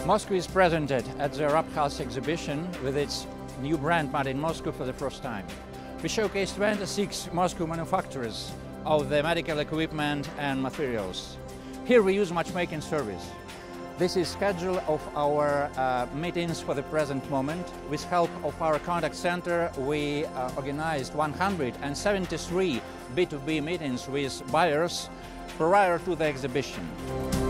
Moscow is presented at the Arab Health exhibition with its new brand Made in Moscow for the first time. We showcase 26 Moscow manufacturers of the medical equipment and materials. Here we use matchmaking service. This is schedule of our meetings for the present moment. With help of our contact center, we organized 173 B2B meetings with buyers prior to the exhibition.